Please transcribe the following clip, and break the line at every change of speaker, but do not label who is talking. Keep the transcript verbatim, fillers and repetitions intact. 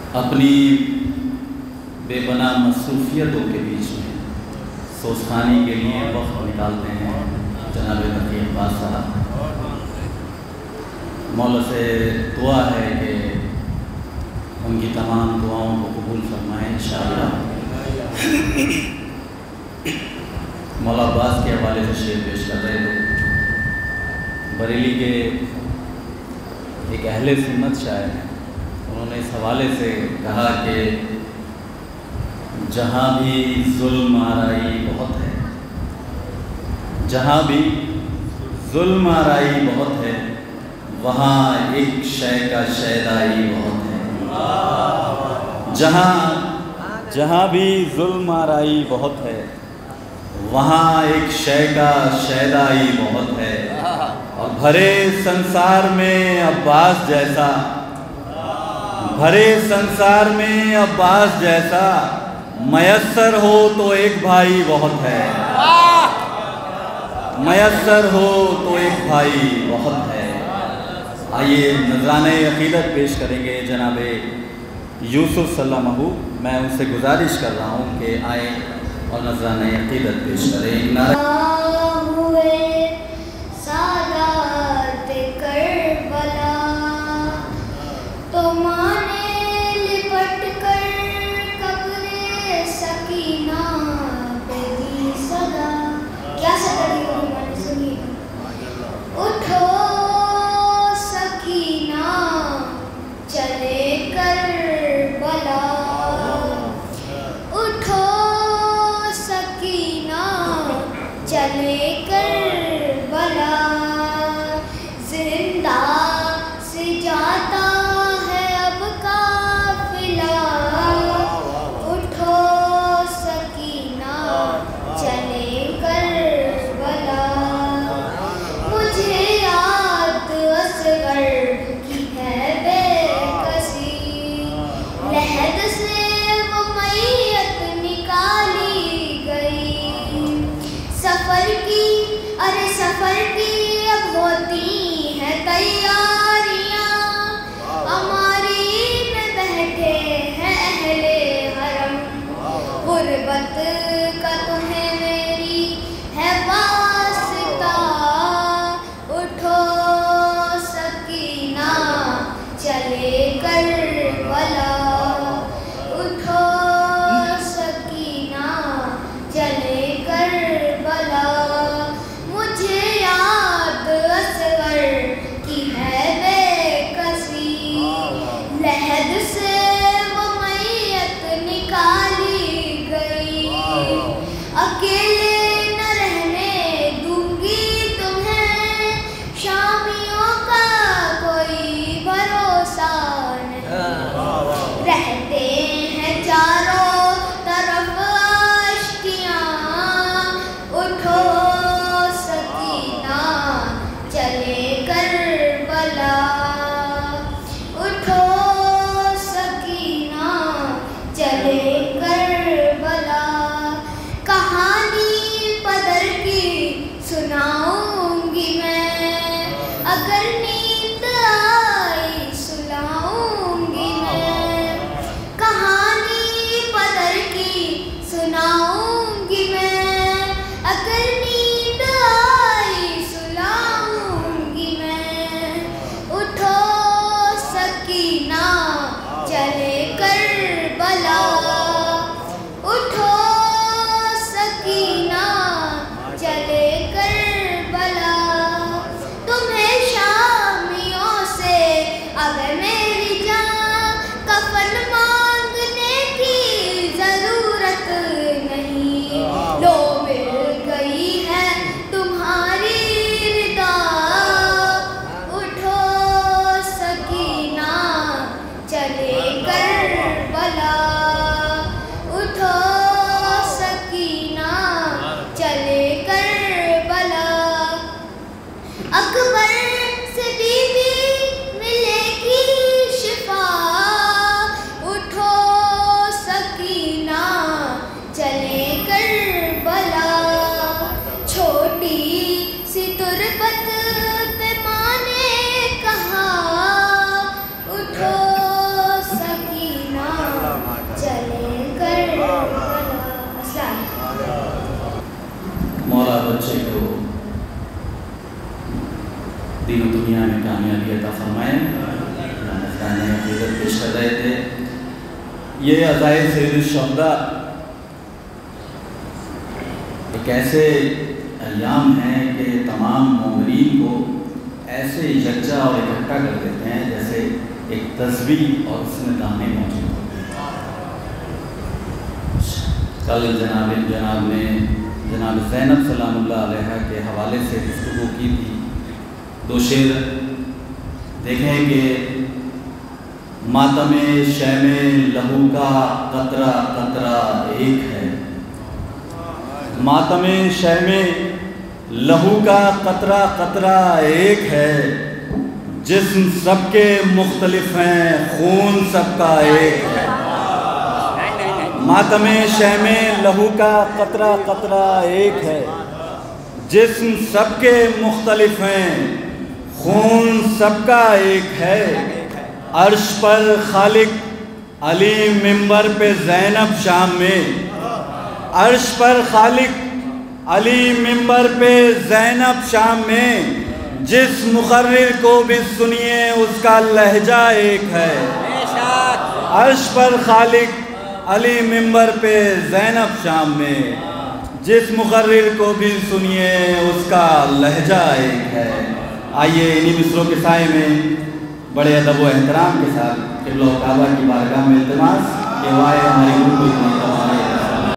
अपनी बेपनाह मसरूफियतों के बीच में सोचखानी के लिए वक्त निकालते हैं जनाब तकी अब्बास साहब। मौला से दुआ है कि उनकी तमाम दुआओं को कबूल फरमाएं इंशाअल्लाह। मौला अब्बास के हवाले से शेर पेश कर रहे थे। बरेली के एक अहले सुन्नत शायर हैं, उन्होंने इस हवाले से कहा कि जहाँ भी जुल्म आराई बहुत है, जहाँ भी जुल्म आराई बहुत है, वहाँ एक शय का शैदाई बहुत है। जहाँ जहाँ भी जुल्म आराई बहुत है, वहाँ एक शय का शैदाई बहुत है। और भरे संसार में अब्बास जैसा, भरे संसार में अब्बास जैसा मयस्सर हो तो एक भाई बहुत है। मयस्सर हो तो एक भाई बहुत है। आइए नज़राने अक़ीदत पेश करेंगे जनाबे यूसुफ सल्लमहु। मैं उनसे गुजारिश कर रहा हूँ कि आए और नज़राने अक़ीदत पेश करें।
चले
दीन और दुनिया में कामयाबी अता फरमाए। नज़राने अक़ीदत पेश कर रहे थे। ये अज़ाए सैयद शुहदा एक ऐसे अय्याम हैं कि तमाम मोमिनीन को ऐसे यकजा और इकट्ठा कर देते हैं जैसे एक तस्बीह और उसमें दाने मौजूद होते हैं। कल जनाब जनाब ने जनाब ज़ैनब सलामुल्लाह अलैहा के हवाले से गुफ्तगू की थी। दो शेर देखें कि मातम शैमे लहू का कतरा कतरा एक है। मातम शैमे लहू का कतरा कतरा एक है। जिस्म सबके मुख्तलिफ हैं, खून सबका एक है। मातम शैमे लहू का कतरा कतरा एक है। जिस्म सबके मुख्तलिफ हैं, खून सबका एक है। अर्श पर खालिक अली मिंबर पे ज़ैनब शाम में। अर्श पर खालिक अली मिंबर पे ज़ैनब शाम में। जिस मुक़र्रिर को भी सुनिए उसका लहजा एक है। अर्श पर खालिक अली मिंबर पे ज़ैनब शाम में। जिस मुक़र्रिर को भी सुनिए उसका लहजा एक है। आइए इन्हीं मिसरों के साए में बड़े अदब व एहतराम के साथ क़िबला काबा की बारगाह में इल्तिमास कि वाए हमारी